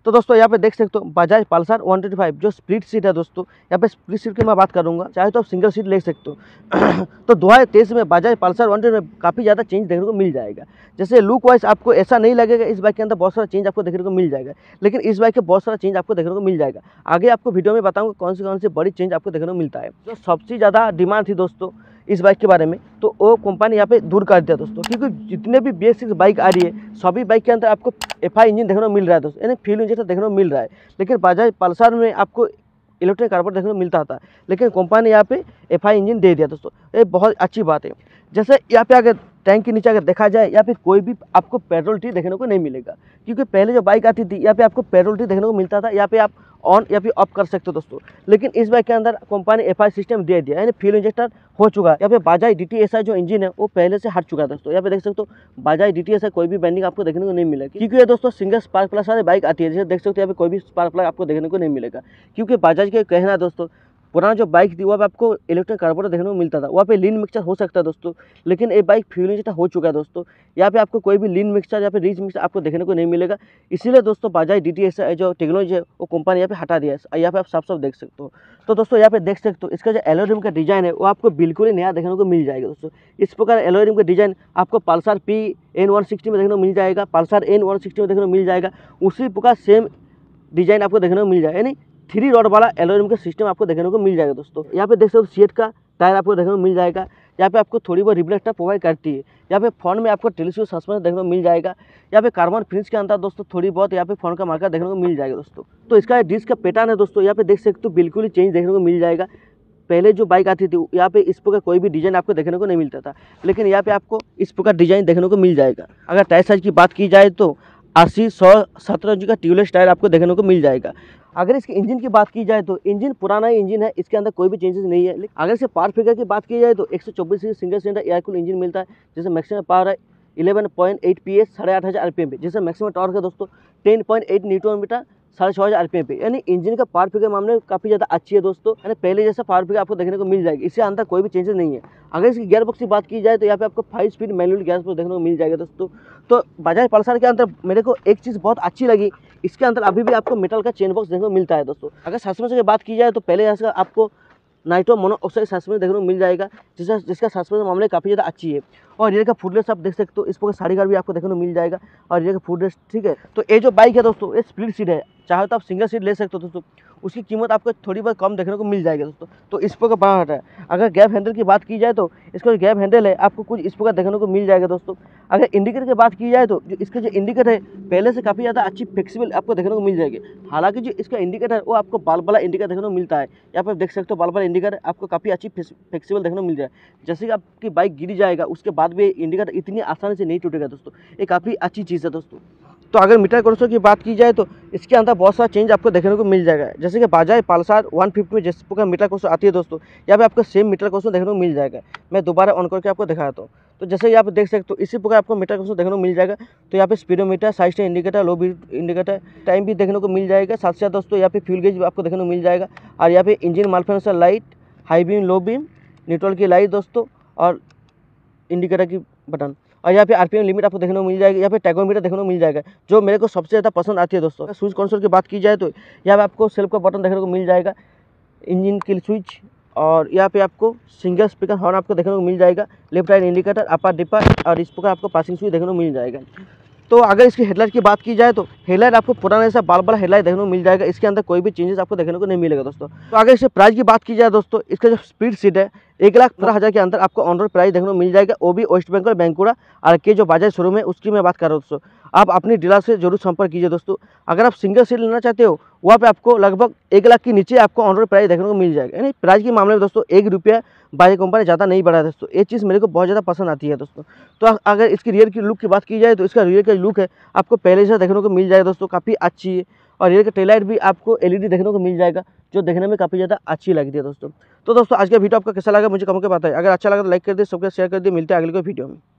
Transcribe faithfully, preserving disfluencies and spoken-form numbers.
तो दोस्तों यहाँ पे देख सकते हो Bajaj Pulsar one twenty five जो स्प्लिट सीट है दोस्तों। यहाँ पे स्प्लिट सीट की मैं बात करूँगा, चाहे तो आप सिंगल सीट ले सकते हो। तो दो हज़ार तेईस में बजाज पल्सर वन ट्वेंटी में काफ़ी ज़्यादा चेंज देखने को मिल जाएगा। जैसे लुक वाइज आपको ऐसा नहीं लगेगा इस बाइक के अंदर बहुत सारा चेंज आपको देखने को मिल जाएगा, लेकिन इस बाइक के बहुत सारा चेंज आपको देखने को मिल जाएगा। आगे आपको वीडियो में बताऊँगा कौन से कौन से बड़ी चेंज आपको देखने को मिलता है। जो सबसे ज़्यादा डिमांड थी दोस्तों इस बाइक के बारे में, तो वो कंपनी यहाँ पे दूर कर दिया दोस्तों, क्योंकि जितने भी बी एस सिक्स बाइक आ रही है सभी बाइक के अंदर आपको एफ आई इंजन देखने को मिल रहा है दोस्तों, यानी फ्यूल इंजन देखने को मिल रहा है। लेकिन बजाज पल्सर में आपको इलेक्ट्रिक कार्बोरेटर देखने को मिलता था, लेकिन कंपनी यहाँ पे एफ आई इंजन दे दिया दोस्तों। ये बहुत अच्छी बात है। जैसे यहाँ पे अगर टैंक के नीचे अगर देखा जाए, या फिर कोई भी आपको पेट्रोल टी देखने को नहीं मिलेगा, क्योंकि पहले जो बाइक आती थी यहाँ पे आपको पेट्रोल टी देखने को मिलता था, यहाँ पे आप ऑन या फिर ऑफ कर सकते हो दोस्तों। लेकिन इस बाइक के अंदर कंपनी एफ आई सिस्टम दे दिया, यानी फ्यूल इंजेक्टर हो चुका है। यहाँ पे Bajaj D T S I जो इंजन है वो पहले से हट चुका है दोस्तों। यहाँ पे देख सकते हो Bajaj D T S I कोई भी बैंडिंग आपको देखने को नहीं मिलेगा, क्योंकि ये दोस्तों सिंगल स्पार्क प्लग वाली बाइक आती है। जैसे देख सकते हो यहाँ पे कोई भी स्पार्क प्लग आपको देखने को नहीं मिलेगा, क्योंकि बजाज का कहना है दोस्तों पुराना जो बाइक थी वहाँ पे आपको इलेक्ट्रिक कार्बोरेटर देखने को मिलता था, वहाँ पे लीन मिक्सचर हो सकता है दोस्तों, लेकिन ये बाइक फ्यूल इंजेक्टर हो चुका है दोस्तों। यहाँ पे आपको कोई भी लीन मिक्सचर या फिर रिच मिक्सचर आपको देखने को नहीं मिलेगा। इसीलिए दोस्तों Bajaj D T S I जो टेक्नोलॉजी है वो कंपनी यहाँ पे हटा दिया है। यहाँ पे आप साफ साफ देख सकते हो। तो दोस्तों यहाँ पे देख सकते हो इसका जो एलोरिम का डिजाइन है वो आपको बिल्कुल ही नया देखने को मिल जाएगा दोस्तों। इस प्रकार एलोरिम का डिजाइन आपको Pulsar P N one sixty में देखने को मिल जाएगा, पल्सर एन वन सिक्सटी में देखने को मिल जाएगा। उसी प्रकार सेम डिजाइन आपको देखने को मिल जाएगा, यानी थ्री रॉड वाला एलोरिम का सिस्टम आपको देखने को मिल जाएगा दोस्तों। यहाँ पे देख सकते हो सीट का टायर आपको देखने को मिल जाएगा। यहाँ पे आपको थोड़ी बहुत रिफ्लेक्टर प्रोवाइड करती है। यहाँ पे फोन में आपको टेलीस्कोप सस्पेंशन देखने को मिल जाएगा। यहाँ पे कार्बन फिनिश के अंदर दोस्तों थोड़ी बहुत यहाँ पे फोन का मार्कर देखने को मिल जाएगा दोस्तों। तो इसका डिस्क का पैटर्न है दोस्तों, यहाँ पे देख सकते हो बिल्कुल ही चेंज देखने को मिल जाएगा। पहले जो बाइक आती थी यहाँ पे इस प्रकार कोई भी डिजाइन आपको देखने को नहीं मिलता था, लेकिन यहाँ पे आपको इस प्रकार डिजाइन देखने को मिल जाएगा। अगर टायर साइज की बात की जाए तो अस्सी सौ सत्रह इंच का ट्यूबलेस टायर आपको देखने को मिल जाएगा। अगर इसके इंजन की बात की जाए तो इंजन पुराना ही इंजन है, इसके अंदर कोई भी चेंजेस नहीं है। अगर इसके पावर फिगर की बात की जाए तो एक सौ चौबीस single cylinder air cooled engine मिलता है, जिससे मैक्सिमम पावर है eleven point eight P S साढ़े आठ हज़ार आर पी एम पे, जिससे मैक्सिमम टॉर्क है दोस्तों ten point eight newton meter साढ़े छः हज़ार आर पी एम पे। यानी इंजन का पावर फिगर मामले में काफ़ी ज़्यादा अच्छी है दोस्तों, यानी पहले जैसा पावर फिगर आपको देखने को मिल जाएगी। इससे अंदर कोई भी चेंजेस नहीं है। अगर इसकी गियर बॉक्स की बात की जाए तो यहाँ पे आपको five speed manual gear box देखने को मिल जाएगा दोस्तों। तो बजाज पल्सर के अंदर मेरे को एक चीज़ बहुत अच्छी लगी, इसके अंदर अभी भी आपको मेटल का चेन बॉक्स देखने को मिलता है दोस्तों। अगर सस्पेंशन की बात की जाए तो पहले जैसा आपको नाइट्रो मोनोऑक्साइड सस्पेंशन देखने को मिल जाएगा, जिसका जिसका सस्पेंशन मामले काफ़ी ज़्यादा अच्छी है। और रियर का फुटरेस्ट आप देख सकते हो, इस प्रकार साड़ी गार्ड भी आपको देखने को मिल जाएगा और रियर का फुटरेस्ट ठीक है। तो ये जो बाइक है दोस्तों ये स्प्लिट सीट है, चाहे तो आप सिंगल सीट ले सकते हो दोस्तों। उसकी कीमत आपको थोड़ी बहुत कम देखने को मिल जाएगी दोस्तों। तो इस प्रकार बना है। अगर गैप हैंडल की बात की जाए तो इसका जो गैप हैंडल है आपको कुछ इस प्रकार देखने को मिल जाएगा दोस्तों। अगर इंडिकेटर की बात की जाए तो जो इसका जो इंडिकेटर है पहले से काफ़ी ज़्यादा अच्छी फ्लेक्सिबल आपको देखने को मिल जाएगी। हालांकि जो इसका इंडिकेटर है वो आपको बल्ब वाला इंडिकेटर देखने को मिलता है। यहाँ पर देख सकते हो बल्ब वाला इंडिकेटर आपको काफ़ी अच्छी फ्लेक्सिबल देखने को मिल जाए। जैसे कि आपकी बाइक गिर जाएगा उसके बाद भी इंडिकेटर इतनी आसानी से नहीं टूटेगा दोस्तों। ये काफ़ी अच्छी चीज़ है दोस्तों। तो अगर मीटर कंसोल की बात की जाए तो इसके अंदर बहुत सारा चेंज आपको देखने को मिल जाएगा। जैसे कि बजाज पल्सर वन फिफ्टी में जिस प्रकार मीटर कंसोल आती है दोस्तों, यहाँ पे आपको सेम मीटर कंसोल देखने को मिल जाएगा। मैं दोबारा ऑन करके आपको दिखाता हूँ। तो जैसे यहाँ पे देख सकते हो इसी प्रकार आपको मीटर कंसोल देखने को मिल जाएगा। तो यहाँ पे speedometer, side stand indicator, low beam indicator, time भी देखने को मिल जाएगा। साथ साथ दोस्तों यहाँ पे फ्यूल गेज भी आपको देखने को मिल जाएगा। और यहाँ पे engine malfunction light, high beam, low beam, neutral की लाइट दोस्तों, और इंडिकेटर की बटन। और यहाँ पे आरपीएम लिमिट आपको देखने को मिल जाएगी। यहाँ पे टैगोमीटर देखने को मिल जाएगा, जो मेरे को सबसे ज़्यादा पसंद आती है दोस्तों। स्विच कंसोल की बात की जाए तो यहाँ पे आपको सेल्फ का बटन देखने को मिल जाएगा, इंजन किल स्विच, और यहाँ पे आपको सिंगल स्पीकर हॉर्न आपको देखने को मिल जाएगा, left right indicator, upper dipper, और इस प्रकार आपको पासिंग स्विच देखने को मिल जाएगा। तो अगर इसकी हेडलाइट की बात की जाए तो हेडलाइट आपको पुराना जैसा बाल बड़ा हेडलाइट देखने को मिल जाएगा। इसके अंदर कोई भी चेंजेस आपको देखने को नहीं मिलेगा दोस्तों। तो अगर इसके प्राइस की बात की जाए दोस्तों, इसका जो स्पीड सीट है एक लाख पंद्रह हज़ार के अंदर आपको ऑन रोड प्राइस देखने को मिल जाएगा। वो भी वेस्ट बंगाल बैंकुरा और के जो बजाज शोरूम है उसकी मैं बात कर रहा हूँ दोस्तों। आप अपनी डीलर से जरूर संपर्क कीजिए दोस्तों। अगर आप सिंगल सीट लेना चाहते हो वहाँ पे आपको लगभग एक लाख के नीचे आपको ऑन रोड प्राइस देखने को मिल जाएगा। यानी प्राइस के मामले में दोस्तों एक रुपया बजाज कंपनी ज़्यादा नहीं बढ़ा है दोस्तों। ये चीज़ मेरे को बहुत ज़्यादा पसंद आती है दोस्तों। तो अगर इसकी रियर की लुक की बात की जाए तो इसका रियर का लुक है आपको पहले से देखने को मिल जाएगा दोस्तों, काफ़ी अच्छी है। और रियर का टेल लाइट भी आपको एलईडी देखने को मिल जाएगा, जो देखने में काफ़ी ज़्यादा अच्छी लगती है दोस्तों। तो दोस्तों आज का वीडियो आपका कैसा लगा मुझे कमेंट करके बताइए। अगर अच्छा लगा तो लाइक कर दिए, सबके शेयर कर दिए। मिलते हैं अगले कोई वीडियो में।